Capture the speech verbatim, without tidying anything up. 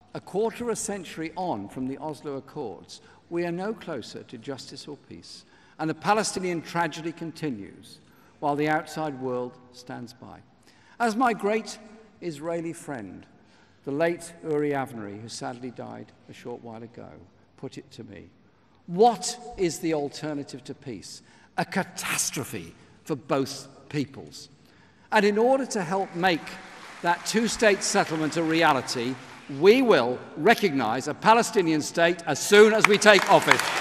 a quarter of a century on from the Oslo Accords, we are no closer to justice or peace, and the Palestinian tragedy continues while the outside world stands by. As my great Israeli friend, the late Uri Avnery, who sadly died a short while ago, put it to me, what is the alternative to peace? A catastrophe for both peoples. And in order to help make that two-state settlement a reality, we will recognise a Palestinian state as soon as we take office.